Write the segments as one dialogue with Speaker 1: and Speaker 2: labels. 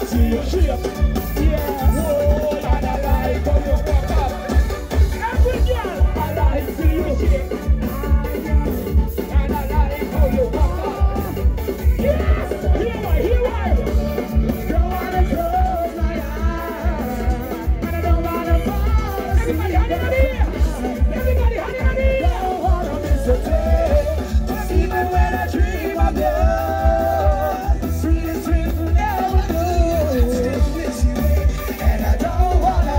Speaker 1: see your shape. Yeah. Whoa, and I like how you walk up. Every girl, I like see your shape. And I like how you walk up. Yes, here why. Don't wanna close my eyes, and I don't wanna fall. Everybody, honey, everybody, honey. Don't wanna miss a day, even when I dream of you. Sweetest dream will never lose. And I don't wanna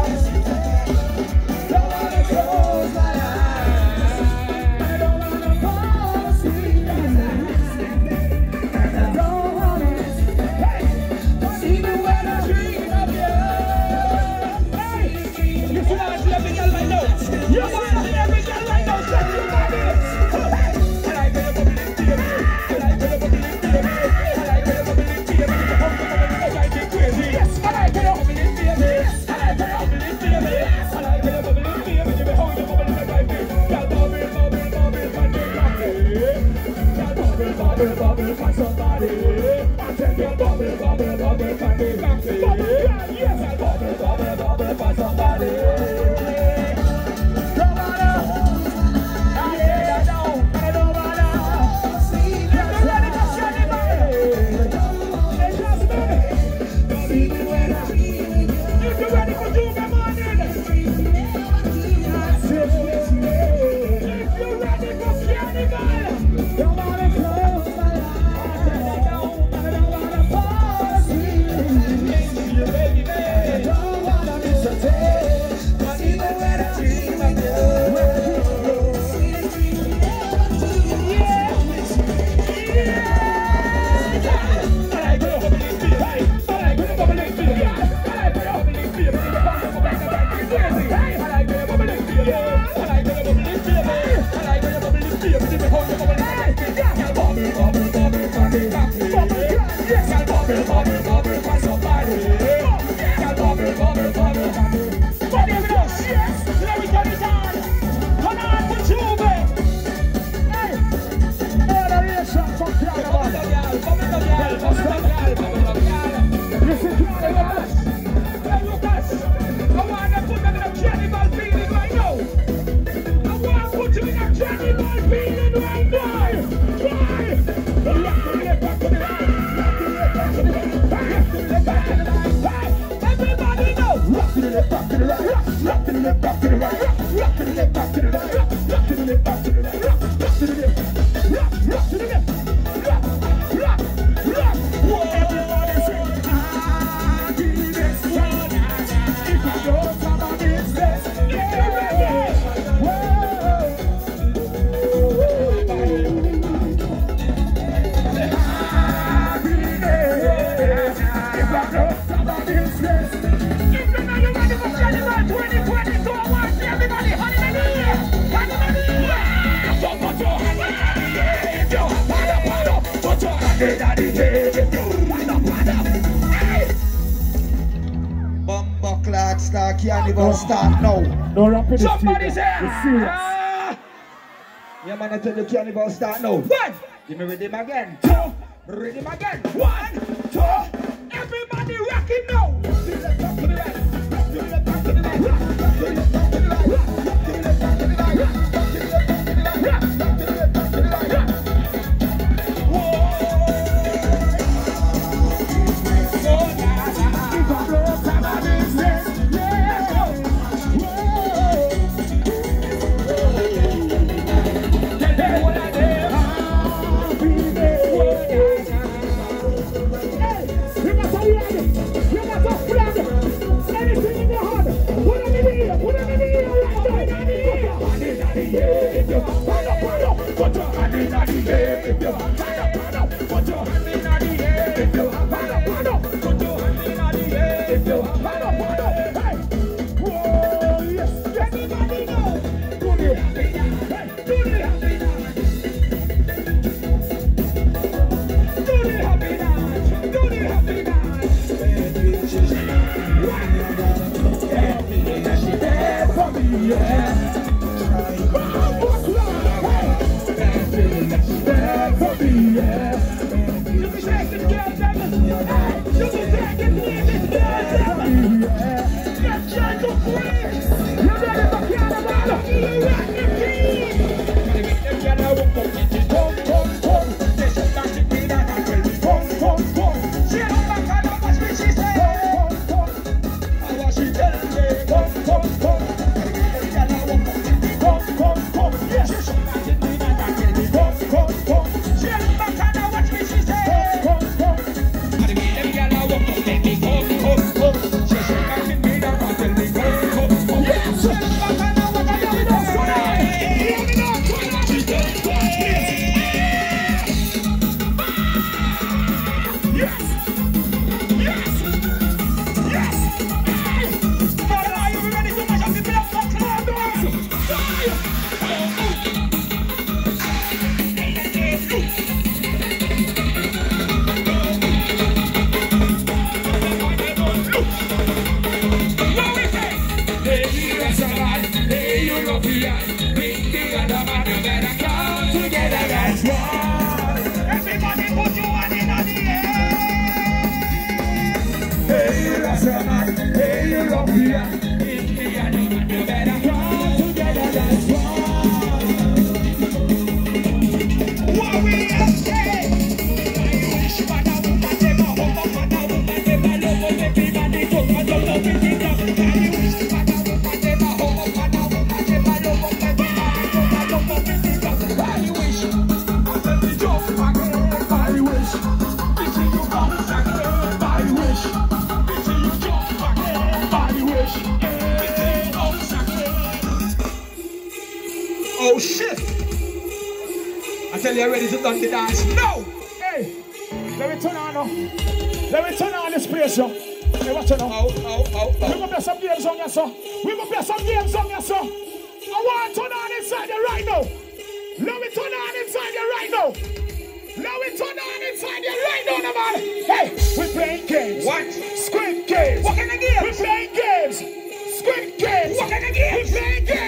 Speaker 1: close my eyes, and I don't wanna fall asleep. And I don't wanna, even when I dream of you. Hey, you see every girl right now. You wanna see every girl right now. Shut your body. I like when you bubble it, baby. I like when you bubble it, baby. I like when you bubble it, baby. How you bubble it, drive me crazy. Yes, I like when you bubble it, baby. I like when you bubble it, baby. I like when you bubble it, baby. How you bubble it, drive me. Girl, bubble, find your body. Girl, bubble, find somebody. I tell you, bubble, find your body. Yes, bubble, find somebody. Can't even start now.
Speaker 2: No rapping.
Speaker 1: Somebody say,
Speaker 3: yeah, man, I tell you, can't even start now.
Speaker 1: One.
Speaker 3: Give me rhythm again.
Speaker 1: Two.
Speaker 3: Rhythm again.
Speaker 1: 1, 2. Everybody rock it now. To the left, to the right. To the left, to the right. To the left, to the right. To the left, to the right. To the left, to the right. To the left, to the right. Put your hand in the air if you have fire. Put your hand in the air if you have fire. Put your hand in the air if you have fire. Hey, whoa, yes, everybody know. Do the happy dance, do the happy dance, do the happy dance, do the happy dance. Everything that she did for me, yeah. For me, yeah. You can shake this girl,
Speaker 3: tell you ready to done the dance. No!
Speaker 1: Hey, let me turn on now. Let me turn on this place, yo. Hey, watch it now.
Speaker 3: Oh.
Speaker 1: We're gonna play some games on your son. We're gonna play some games on your son. I want to turn on inside you right now. Let me turn on inside you right now. Let me turn on inside you right now, man. Hey, we're playing games.
Speaker 3: What?
Speaker 1: Squid games.
Speaker 3: What kind of games?
Speaker 1: We're playing games. Squid games.
Speaker 3: What kind of games?
Speaker 1: We're playing games.